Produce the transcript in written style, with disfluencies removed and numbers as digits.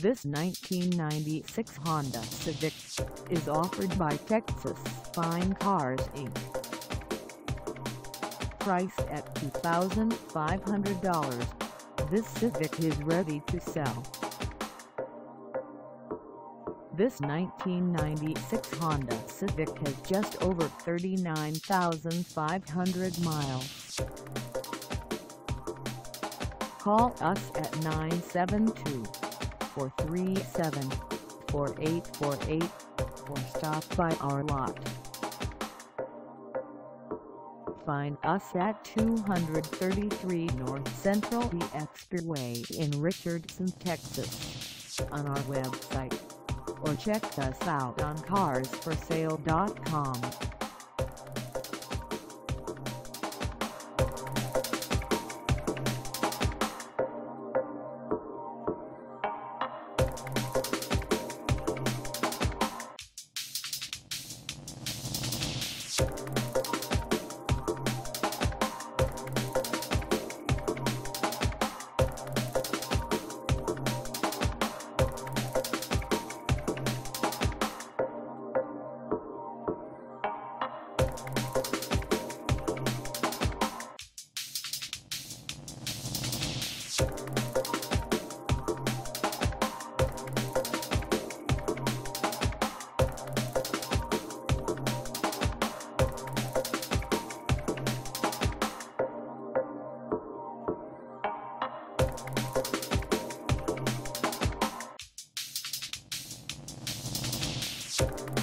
This 1996 Honda Civic is offered by Texas Fine Cars Inc. Priced at $2,500, this Civic is ready to sell. This 1996 Honda Civic has just over 39,500 miles. Call us at 972-437-4848 or stop by our lot. Find us at 233 North Central Expressway in Richardson, Texas, on our website, or check us out on carsforsale.com. You